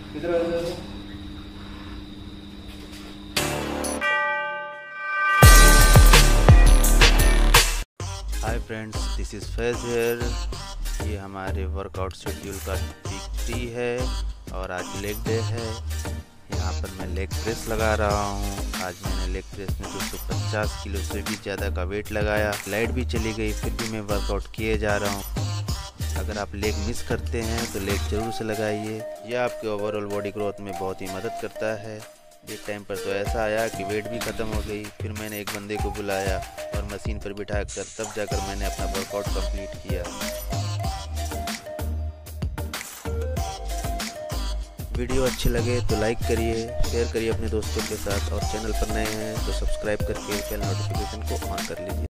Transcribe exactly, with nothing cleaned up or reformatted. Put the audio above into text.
किधर आ जाओ। Hi friends, this is Faiz here. ये हमारे वर्कआउट शेड्यूल का वीक थ्री है और आज लेग डे है। यहाँ पर मैं लेग प्रेस लगा रहा हूँ। आज मैंने लेग प्रेस में दो सौ पचास किलो से भी ज़्यादा का वेट लगाया। लाइट भी चली गई, फिर भी मैं वर्कआउट किए जा रहा हूँ। अगर आप लेग मिस करते हैं तो लेग ज़रूर से लगाइए। यह आपके ओवरऑल बॉडी ग्रोथ में बहुत ही मदद करता है। एक टाइम पर तो ऐसा आया कि वेट भी ख़त्म हो गई। फिर मैंने एक बंदे को बुलाया और मशीन पर बिठा कर तब जाकर मैंने अपना वर्कआउट कंप्लीट किया। वीडियो अच्छे लगे तो लाइक करिए, शेयर करिए अपने दोस्तों के साथ और चैनल पर नए हैं तो सब्सक्राइब करके बेल नोटिफिकेशन को ऑन कर लीजिए।